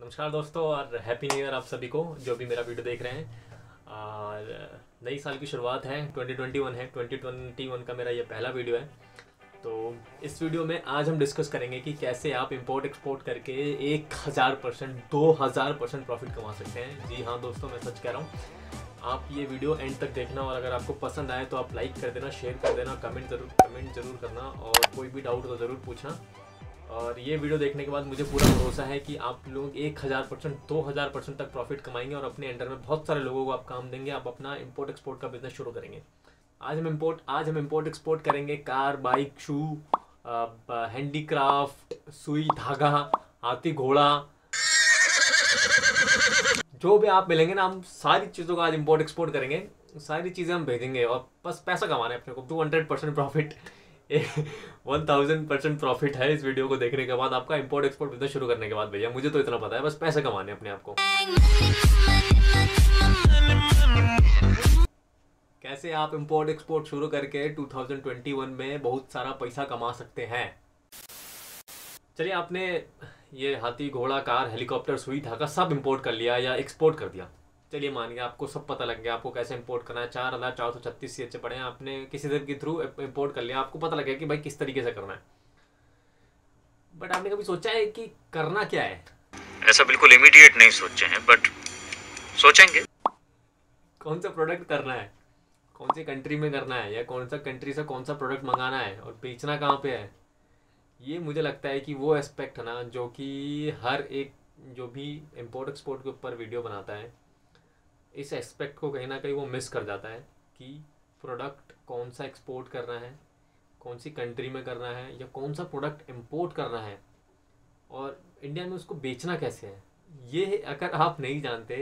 नमस्कार दोस्तों और हैप्पी न्यू ईयर आप सभी को जो भी मेरा वीडियो देख रहे हैं। और नई साल की शुरुआत है, 2021 है। 2021 का मेरा ये पहला वीडियो है। तो इस वीडियो में आज हम डिस्कस करेंगे कि कैसे आप इंपोर्ट एक्सपोर्ट करके 1000% 2000% प्रॉफिट कमा सकते हैं। जी हाँ दोस्तों, मैं सच कह रहा हूँ। आप ये वीडियो एंड तक देखना और अगर आपको पसंद आए तो आप लाइक कर देना, शेयर कर देना, कमेंट जरूर करना और कोई भी डाउट हो ज़रूर पूछना। और ये वीडियो देखने के बाद मुझे पूरा भरोसा है कि आप लोग 1000% 2000% तक प्रॉफिट कमाएंगे और अपने अंडर में बहुत सारे लोगों को आप काम देंगे। आप अपना इंपोर्ट एक्सपोर्ट का बिजनेस शुरू करेंगे। आज हम इंपोर्ट एक्सपोर्ट करेंगे कार, बाइक, शू, हैंडीक्राफ्ट, सुई धागा, हाथी घोड़ा, जो भी आप मिलेंगे ना, हम सारी चीज़ों का आज इंपोर्ट एक्सपोर्ट करेंगे। सारी चीज़ें हम भेजेंगे और बस पैसा कमाना है अपने को। 200% प्रॉफिट 1000% प्रॉफिट है इस वीडियो को देखने के बाद आपका इंपोर्ट एक्सपोर्ट बिजनेस शुरू करने के बाद। भैया मुझे तो इतना पता है, बस पैसे कमाने अपने आप को। कैसे आप इंपोर्ट एक्सपोर्ट शुरू करके 2021 में बहुत सारा पैसा कमा सकते हैं। चलिए, आपने ये हाथी घोड़ा कार हेलीकॉप्टर सुई धागा सब इंपोर्ट कर लिया या एक्सपोर्ट कर दिया। चलिए मान लिया आपको सब पता लग गया, आपको कैसे इंपोर्ट करना है। 4436 CH पड़े हैं, आपने किसी तरह के थ्रू इंपोर्ट कर लिया, आपको पता लग गया कि भाई किस तरीके से करना है। बट आपने कभी सोचा है कि करना क्या है? ऐसा बिल्कुल इमीडिएट नहीं सोचे हैं, बट सोचेंगे। कौन सा प्रोडक्ट करना है, कौन सी कंट्री में करना है, या कौन सा कंट्री से कौन सा प्रोडक्ट मंगाना है और बेचना कहाँ पे है। ये मुझे लगता है कि वो एस्पेक्ट है ना, जो कि हर एक जो भी इंपोर्ट एक्सपोर्ट के ऊपर वीडियो बनाता है, इस एस्पेक्ट को कहीं ना कहीं वो मिस कर जाता है कि प्रोडक्ट कौन सा एक्सपोर्ट करना है, कौन सी कंट्री में करना है, या कौन सा प्रोडक्ट इंपोर्ट करना है और इंडिया में उसको बेचना कैसे है। ये अगर आप नहीं जानते,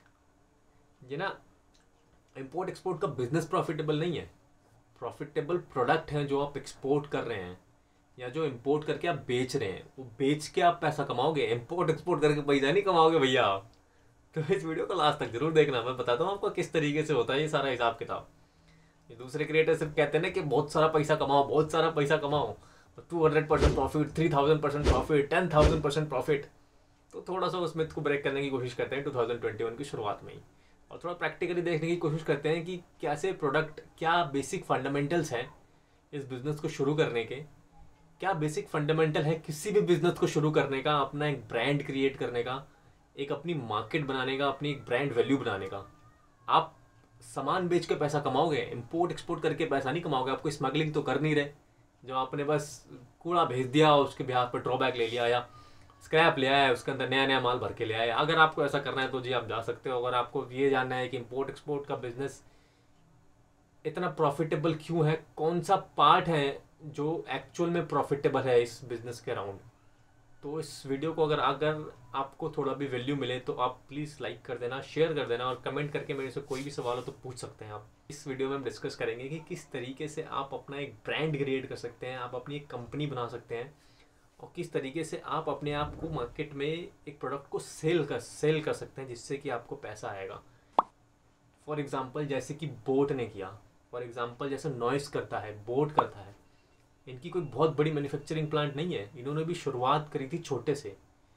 ये ना, इंपोर्ट एक्सपोर्ट का बिजनेस प्रॉफिटेबल नहीं है। प्रॉफिटेबल प्रोडक्ट हैं जो आप एक्सपोर्ट कर रहे हैं या जो इंपोर्ट करके आप बेच रहे हैं, वो बेच के आप पैसा कमाओगे। इंपोर्ट एक्सपोर्ट करके पैसा नहीं कमाओगे भैया आप। तो इस वीडियो को लास्ट तक जरूर देखना, मैं बताता हूँ आपको किस तरीके से होता है ये सारा हिसाब किताब। ये दूसरे क्रिएटर सिर्फ कहते हैं ना कि बहुत सारा पैसा कमाओ, बहुत सारा पैसा कमाओ, 200% प्रॉफिट, 3000% प्रॉफिट, 10,000% प्रॉफिट। तो थोड़ा सा उस मिथ को ब्रेक करने की कोशिश करते हैं 2021 की शुरुआत में ही, और थोड़ा प्रैक्टिकली देखने की कोशिश करते हैं कि कैसे प्रोडक्ट, क्या बेसिक फंडामेंटल्स हैं इस बिज़नेस को शुरू करने के। क्या बेसिक फंडामेंटल है किसी भी बिज़नेस को शुरू करने का, अपना एक ब्रांड क्रिएट करने का, एक अपनी मार्केट बनाने का, अपनी एक ब्रांड वैल्यू बनाने का। आप सामान बेच के पैसा कमाओगे, इंपोर्ट एक्सपोर्ट करके पैसा नहीं कमाओगे। आपको स्मगलिंग तो कर नहीं रहे, जो आपने बस कूड़ा भेज दिया उसके बिहार पर ड्रॉबैक ले लिया, या स्क्रैप ले आया उसके अंदर नया नया माल भर के ले आया। अगर आपको ऐसा करना है तो जी आप जा सकते हो। अगर आपको ये जानना है कि इंपोर्ट एक्सपोर्ट का बिजनेस इतना प्रॉफिटेबल क्यों है, कौन सा पार्ट है जो एक्चुअल में प्रॉफिटेबल है इस बिजनेस के अराउंड, तो इस वीडियो को अगर आपको थोड़ा भी वैल्यू मिले तो आप प्लीज़ लाइक कर देना, शेयर कर देना और कमेंट करके मेरे से कोई भी सवाल हो तो पूछ सकते हैं आप। इस वीडियो में हम डिस्कस करेंगे कि किस तरीके से आप अपना एक ब्रांड क्रिएट कर सकते हैं, आप अपनी एक कंपनी बना सकते हैं, और किस तरीके से आप अपने आप को मार्केट में एक प्रोडक्ट को सेल कर सकते हैं जिससे कि आपको पैसा आएगा। फॉर एग्ज़ाम्पल जैसे कि बोट ने किया, फॉर एग्ज़ाम्पल जैसे नॉइस करता है, बोट करता है। इनकी कोई बहुत बड़ी मैन्युफैक्चरिंग प्लांट नहीं है, इन्होंने भी शुरुआत करी थी छोटे से।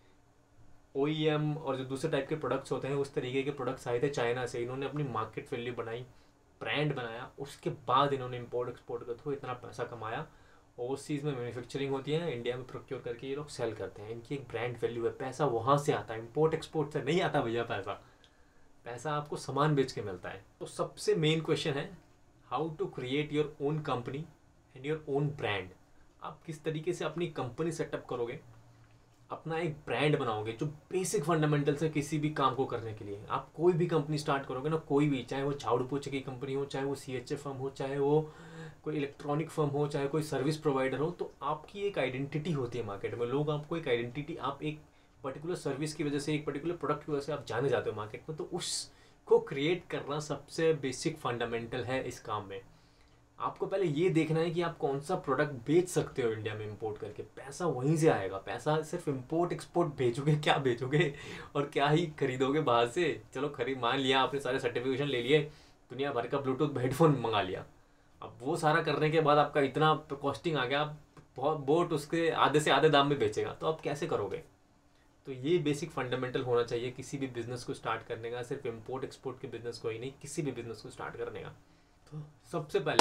OEM और जो दूसरे टाइप के प्रोडक्ट्स होते हैं उस तरीके के प्रोडक्ट्स आए थे चाइना से। इन्होंने अपनी मार्केट वैल्यू बनाई, ब्रांड बनाया, उसके बाद इन्होंने इंपोर्ट एक्सपोर्ट के थ्रू इतना पैसा कमाया। ओवरसीज़ में मैन्युफैक्चरिंग होती है, इंडिया में प्रोक्योर करके ये लोग सेल करते हैं। इनकी एक ब्रांड वैल्यू है, पैसा वहाँ से आता है, इंपोर्ट एक्सपोर्ट से नहीं आता भैया। पैसा आपको सामान बेच के मिलता है। तो सबसे मेन क्वेश्चन है how to create your own company and your own brand. आप किस तरीके से अपनी कंपनी सेटअप करोगे, अपना एक ब्रांड बनाओगे जो बेसिक फंडामेंटल्स है किसी भी काम को करने के लिए। आप कोई भी कंपनी स्टार्ट करोगे ना, कोई भी, चाहे वो झाड़ू पोछे की कंपनी हो, चाहे वो CHA फर्म हो, चाहे वो कोई इलेक्ट्रॉनिक फर्म हो, चाहे कोई सर्विस प्रोवाइडर हो, तो आपकी एक आइडेंटिटी होती है मार्केट में। लोग आपको एक आइडेंटिटी, आप एक पर्टिकुलर सर्विस की वजह से, एक पर्टिकुलर प्रोडक्ट की वजह से आप जाने जाते हो मार्केट में। तो उसको क्रिएट करना सबसे बेसिक फंडामेंटल है इस काम में। आपको पहले ये देखना है कि आप कौन सा प्रोडक्ट बेच सकते हो इंडिया में इंपोर्ट करके। पैसा वहीं से आएगा। पैसा सिर्फ इंपोर्ट एक्सपोर्ट बेचोगे, क्या बेचोगे और क्या ही खरीदोगे बाहर से। चलो खरीद, मान लिया आपने सारे सर्टिफिकेशन ले लिए, दुनिया भर का ब्लूटूथ हेडफोन मंगा लिया। अब वो सारा करने के बाद आपका इतना कॉस्टिंग आ गया, बहुत बोट उसके आधे से आधे दाम में बेचेगा, तो आप कैसे करोगे। तो ये बेसिक फंडामेंटल होना चाहिए किसी भी बिजनेस को स्टार्ट करने का, सिर्फ इम्पोर्ट एक्सपोर्ट के बिजनेस को ही नहीं, किसी भी बिजनेस को स्टार्ट करने का। तो सबसे पहले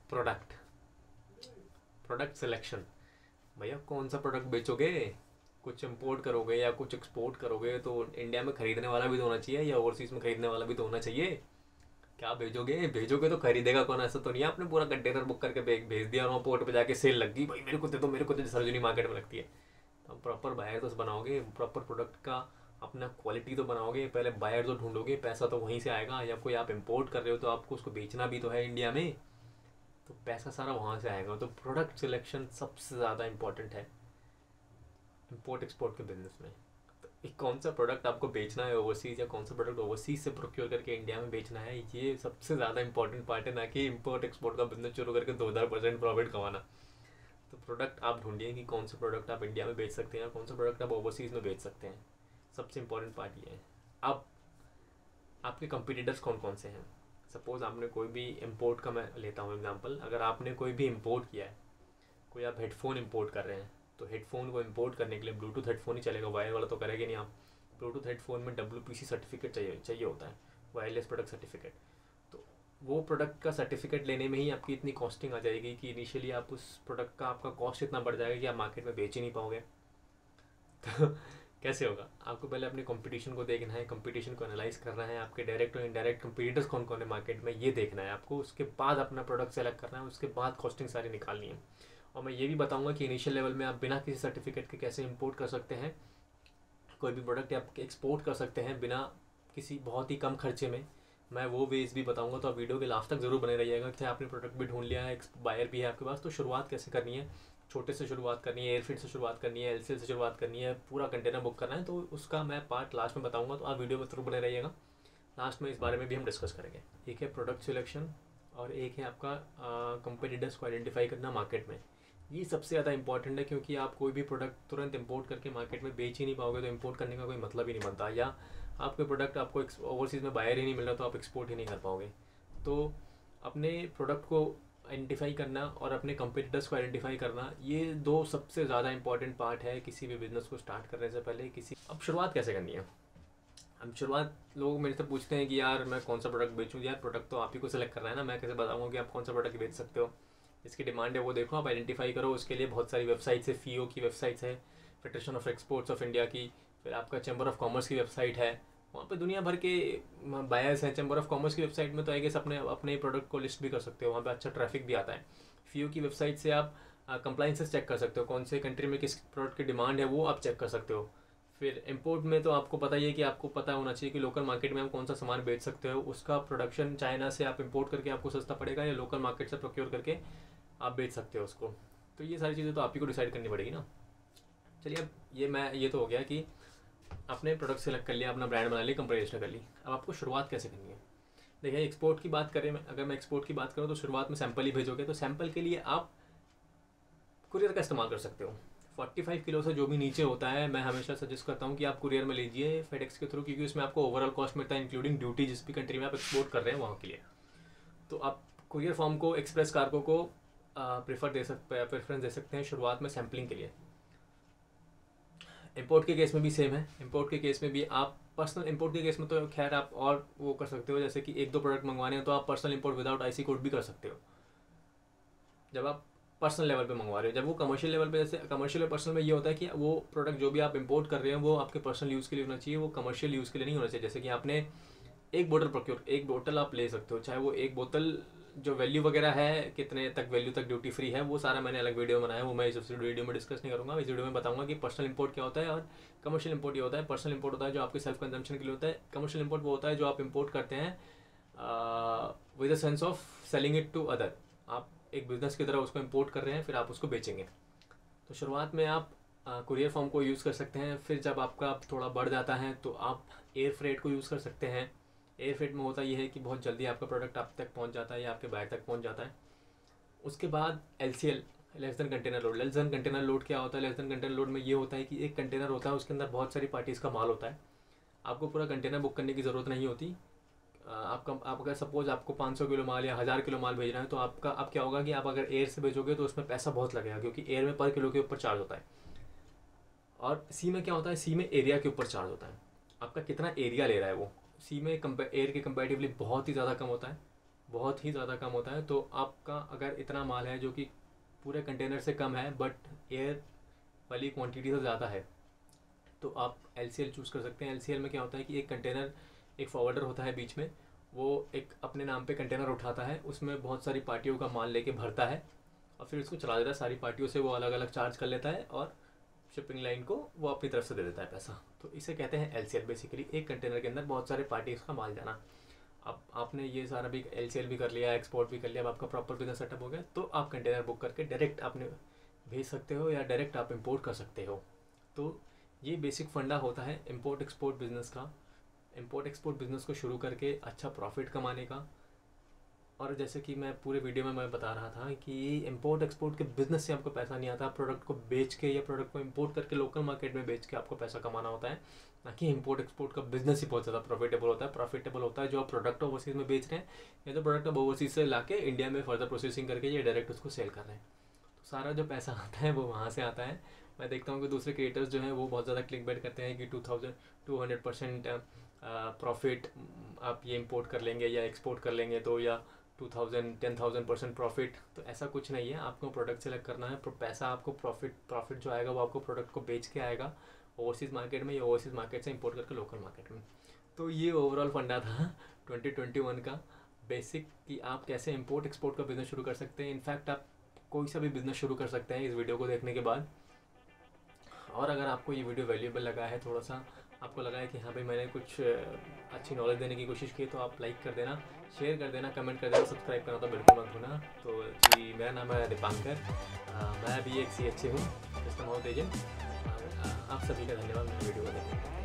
प्रोडक्ट सिलेक्शन। भैया कौन सा प्रोडक्ट बेचोगे, कुछ इम्पोर्ट करोगे या कुछ एक्सपोर्ट करोगे तो इंडिया में खरीदने वाला भी तो होना चाहिए या ओवरसीज़ में खरीदने वाला भी तो होना चाहिए। क्या भेजोगे तो खरीदेगा कौन, ऐसा तो नहीं है आपने पूरा कंटेनर बुक करके भेज दिया और वहाँ पोर्ट पे जाके सेल लग गई, भाई मेरे को दे दो मेरे को दे दो, सरोजिनी मार्केट में लगती है। तो प्रॉपर बायर तो बनाओगे, प्रॉपर प्रोडक्ट का अपना क्वालिटी तो बनाओगे, पहले बायर तो ढूंढोगे, पैसा तो वहीं से आएगा। या कोई आप इम्पोर्ट कर रहे हो तो आपको उसको बेचना भी तो है इंडिया में, तो पैसा सारा वहाँ से आएगा। तो प्रोडक्ट सिलेक्शन सबसे ज़्यादा इंपॉर्टेंट है इम्पोर्ट एक्सपोर्ट के बिजनेस में। तो एक कौन सा प्रोडक्ट आपको बेचना है ओवरसीज़, या कौन सा प्रोडक्ट ओवरसीज़ से प्रोक्योर करके इंडिया में बेचना है, ये सबसे ज़्यादा इंपॉर्टेंट पार्ट है, ना कि इम्पोर्ट एक्सपोर्ट का बिजनेस शुरू करके 2000% प्रॉफिट कमाना। तो प्रोडक्ट आप ढूंढिए कि कौन सा प्रोडक्ट आप इंडिया में बेच सकते हैं, कौन सा प्रोडक्ट आप ओवरसीज़ में बेच सकते हैं। सबसे इंपॉर्टेंट पार्ट ये है। अब आपके कंपटीटर्स कौन कौन से हैं। सपोज़ आपने कोई भी इम्पोर्ट का, मैं लेता हूँ एग्जांपल, अगर आपने कोई भी इम्पोर्ट किया है, कोई आप हेडफोन इम्पोर्ट कर रहे हैं, तो हेडफोन को इम्पोर्ट करने के लिए ब्लूटूथ हेडफोन ही चलेगा, वायर वाला तो करेंगे नहीं आप। ब्लूटूथ हेडफोन में WPC सर्टिफिकेट चाहिए होता है, वायरलेस प्रोडक्ट सर्टिफिकेट। तो वो प्रोडक्ट का सर्टिफिकेट लेने में ही आपकी इतनी कॉस्टिंग आ जाएगी कि इनिशियली आप उस प्रोडक्ट का आपका कॉस्ट इतना बढ़ जाएगा कि आप मार्केट में बेच ही नहीं पाओगे। तो कैसे होगा, आपको पहले अपने कंपटीशन को देखना है, कंपटीशन को एनालाइज करना है, आपके डायरेक्ट और इनडायरेक्ट कंपटीटर्स कौन कौन है मार्केट में, ये देखना है आपको। उसके बाद अपना प्रोडक्ट सेलेक्ट करना है, उसके बाद कॉस्टिंग सारी निकालनी है। और मैं ये भी बताऊंगा कि इनिशियल लेवल में आप बिना किसी सर्टिफिकेट के कैसे इंपोर्ट कर सकते हैं, कोई भी प्रोडक्ट आप एक्सपोर्ट कर सकते हैं बिना किसी बहुत ही कम खर्चे में। मैं वो वेज भी बताऊंगा, तो आप वीडियो के लास्ट तक ज़रूर बने रहिएगा। कि आपने प्रोडक्ट भी ढूंढ लिया है, बायर भी है आपके पास, तो शुरुआत कैसे करनी है, छोटे से शुरुआत करनी है, एयरफिट से शुरुआत करनी है, LCL से शुरुआत करनी है, पूरा कंटेनर बुक करना है, तो उसका मैं पार्ट लास्ट में बताऊंगा। तो आप वीडियो में ज़रूर बने रहिएगा, लास्ट में इस बारे में भी हम डिस्कस करेंगे। एक है प्रोडक्ट सिलेक्शन और एक है आपका कंपटीटर्स को आइडेंटिफाई करना मार्केट में। ये सबसे ज़्यादा इंपॉर्टेंट है, क्योंकि आप कोई भी प्रोडक्ट तुरंत इंपोर्ट करके मार्केट में बेच ही नहीं पाओगे तो इंपोर्ट करने का कोई मतलब ही नहीं बनता। या आपके प्रोडक्ट आपको ओवरसीज़ में बायर ही नहीं मिल रहा तो आप एक्सपोर्ट ही नहीं कर पाओगे। तो अपने प्रोडक्ट को आइडेंटिफाई करना और अपने कंपटीटर्स को आइडेंटिफाई करना, ये दो सबसे ज़्यादा इंपॉर्टेंट पार्ट है किसी भी बिजनेस को स्टार्ट करने से पहले। अब शुरुआत कैसे करनी है। अब शुरुआत लोग मेरे से पूछते हैं कि यार मैं कौन सा प्रोडक्ट बेचूँ। यार प्रोडक्ट तो आप ही को सेलेक्ट करना है ना, मैं कैसे बताऊँगा कि आप कौन सा प्रोडक्ट बेच सकते हो। इसकी डिमांड है वो देखो, आप आइडेंटिफाई करो। उसके लिए बहुत सारी वेबसाइट्स है, FIO की वेबसाइट्स है, federation of exports of India की, फिर आपका चैम्बर ऑफ कॉमर्स की वेबसाइट है, वहाँ पे दुनिया भर के बायर्स हैं। चैम्बर ऑफ कॉमर्स की वेबसाइट में तो आई गेस अपने प्रोडक्ट को लिस्ट भी कर सकते हो, वहाँ पे अच्छा ट्रैफिक भी आता है। FIO की वेबसाइट से आप कंप्लाइंसेस चेक कर सकते हो, कौन से कंट्री में किस प्रोडक्ट की डिमांड है वो आप चेक कर सकते हो। फिर इंपोर्ट में तो आपको पता ही है कि आपको पता होना चाहिए कि लोकल मार्केट में आप कौन सा सामान बेच सकते हो। उसका प्रोडक्शन चाइना से आप इंपोर्ट करके आपको सस्ता पड़ेगा या लोकल मार्केट से प्रोक्योर करके आप बेच सकते हो उसको। तो ये सारी चीज़ें तो आप ही को डिसाइड करनी पड़ेगी ना। चलिए अब ये तो हो गया कि आपने प्रोडक्ट सेलेक्ट कर लिया, अपना ब्रांड बना लिया, कंपनी रजिस्टर कर ली। अब आपको शुरुआत कैसे करनी है। देखिए एक्सपोर्ट की बात करें, अगर मैं एक्सपोर्ट की बात करूँ तो शुरुआत में सैंपल ही भेजोगे, तो सैंपल के लिए आप कुरियर का इस्तेमाल कर सकते हो। 45 किलो से जो भी नीचे होता है, मैं हमेशा सजेस्ट करता हूँ कि आप कुरियर में लीजिए फेडेक्स के थ्रू, क्योंकि उसमें आपको ओवरऑल कॉस्ट मिलता है इंक्लूडिंग ड्यूटी जिस भी कंट्री में आप एक्सपोर्ट कर रहे हैं वहाँ के लिए। तो आप कुरियर फॉर्म को, एक्सप्रेस कार्गो को प्रेफरेंस दे सकते हैं शुरुआत में सैम्पलिंग के लिए। इंपोर्ट के केस में भी सेम है। इंपोर्ट के केस में भी आप पर्सनल इंपोर्ट के केस में तो खैर आप और वो कर सकते हो, जैसे कि 1-2 प्रोडक्ट मंगवाने हैं तो आप personal import without IC code भी कर सकते हो, जब आप पर्सनल लेवल पे मंगवा रहे हो। जब वो कमर्शियल लेवल पे, जैसे कमर्शियल और पर्सनल में ये होता है कि वो प्रोडक्ट जो भी आप इंपोर्ट कर रहे हैं वो आपके पर्सनल यूज़ के लिए होना चाहिए, वो कमर्शियल यूज़ के लिए नहीं होना चाहिए। जैसे कि आपने एक बोतल आप ले सकते हो, चाहे वो एक बोतल जो वैल्यू वगैरह है, कितने तक वैल्यू तक ड्यूटी फ्री है, वो सारा मैंने अलग वीडियो बनाया है, वो मैं इस वीडियो में डिस्कस नहीं करूँगा। इस वीडियो में बताऊँगा कि पर्सनल इंपोर्ट क्या होता है और कमर्शियल इंपोर्ट ये होता है। पर्सनल इंपोर्ट होता है जो आपके सेल्फ कंजम्पशन के लिए होता है। कमर्शियल इंपोर्ट वो होता है जो आप इंपोर्ट करते हैं with the sense of selling it to other. आप एक बिजनेस की तरह उसको इंपोर्ट कर रहे हैं, फिर आप उसको बेचेंगे। तो शुरुआत में आप कुरियर फॉर्म को यूज़ कर सकते हैं। फिर जब आपका थोड़ा बढ़ जाता है तो आप एयर फ्रेट को यूज़ कर सकते हैं। एयर फ्रेट में होता ये है कि बहुत जल्दी आपका प्रोडक्ट आप तक पहुंच जाता है या आपके बायर तक पहुंच जाता है। उसके बाद LCL, less than container load. Less than container load क्या होता है। लेस देन कंटेनर लोड में ये होता है कि एक कंटेनर होता है, उसके अंदर बहुत सारी पार्टीज़ का माल होता है। आपको पूरा कंटेनर बुक करने की ज़रूरत नहीं होती। आप अगर सपोज़ आपको 500 किलो माल या 1000 किलो माल भेजना है तो आप क्या होगा कि आप अगर एयर से भेजोगे तो उसमें पैसा बहुत लगेगा, क्योंकि एयर में पर किलो के ऊपर चार्ज होता है। और सी में क्या होता है, सी में एरिया के ऊपर चार्ज होता है, आपका कितना एरिया ले रहा है वो। सी में एयर के कंपेरेटिवली बहुत ही ज़्यादा कम होता है, बहुत ही ज़्यादा कम होता है। तो आपका अगर इतना माल है जो कि पूरे कंटेनर से कम है बट एयर वाली क्वांटिटी से ज़्यादा है, तो आप LCL चूज़ कर सकते हैं। LCL में क्या होता है कि एक कंटेनर, एक फॉरवर्डर होता है बीच में, वो एक अपने नाम पे कंटेनर उठाता है, उसमें बहुत सारी पार्टियों का माल लेके भरता है और फिर उसको चला देता है। सारी पार्टियों से वो अलग अलग चार्ज कर लेता है और शिपिंग लाइन को वो अपनी तरफ से दे देता है पैसा। तो इसे कहते हैं LCL। बेसिकली एक कंटेनर के अंदर बहुत सारे पार्टीज का माल जाना। अब आपने ये सारा भी LCL भी कर लिया, एक्सपोर्ट भी कर लिया, अब आपका प्रॉपर बिजनेस सेटअप हो गया, तो आप कंटेनर बुक करके डायरेक्ट आपने भेज सकते हो या डायरेक्ट आप इंपोर्ट कर सकते हो। तो ये बेसिक फंडा होता है इंपोर्ट एक्सपोर्ट बिज़नेस का। इंपोर्ट एक्सपोर्ट बिज़नेस को शुरू करके अच्छा प्रॉफिट कमाने का। और जैसे कि मैं पूरे वीडियो में मैं बता रहा था कि इंपोर्ट एक्सपोर्ट के बिज़नेस से आपको पैसा नहीं आता, प्रोडक्ट को बेच के या प्रोडक्ट को इंपोर्ट करके लोकल मार्केट में बेच के आपको पैसा कमाना होता है, ना कि इंपोर्ट एक्सपोर्ट का बिज़नेस ही बहुत ज़्यादा प्रॉफिटेबल होता है। प्रॉफिटेबल होता है जो आप प्रोडक्ट ओवरसीज़ में बेच रहे हैं या तो प्रोडक्ट आप ओवरसीज़ से ला के इंडिया में फर्दर प्रोसेसिंग करके या डायरेक्ट उसको सेल कर रहे हैं। तो सारा जो पैसा आता है वो वहाँ से आता है। मैं देखता हूँ कि दूसरे क्रिएटर्स जो हैं वो बहुत ज़्यादा क्लिक बैट करते हैं कि 200% प्रॉफिट आप ये इंपोर्ट कर लेंगे या एक्सपोर्ट कर लेंगे तो, या 10,000% प्रॉफिट। तो ऐसा कुछ नहीं है, आपको प्रोडक्ट सेलेक्ट करना है, पैसा आपको प्रॉफिट जो आएगा वो आपको प्रोडक्ट को बेच के आएगा ओवरसीज़ मार्केट में या ओवरसीज़ मार्केट से इंपोर्ट करके लोकल मार्केट में। तो ये ओवरऑल फंडा था 2021 का बेसिक, कि आप कैसे इंपोर्ट एक्सपोर्ट का बिज़नेस शुरू कर सकते हैं। इनफैक्ट आप कोई सा भी बिज़नेस शुरू कर सकते हैं इस वीडियो को देखने के बाद। और अगर आपको ये वीडियो वैल्यूएबल लगा है, थोड़ा सा आपको लगा है कि हाँ भाई मैंने कुछ अच्छी नॉलेज देने की कोशिश की, तो आप लाइक कर देना, शेयर कर देना, कमेंट कर देना, सब्सक्राइब करना तो बिल्कुल मत भूलना। तो जी, मेरा नाम है दीपांकर, मैं भी एक CHA हूँ, कस्टमर एजेंट। आप सभी का धन्यवाद वीडियो को देखने के लिए।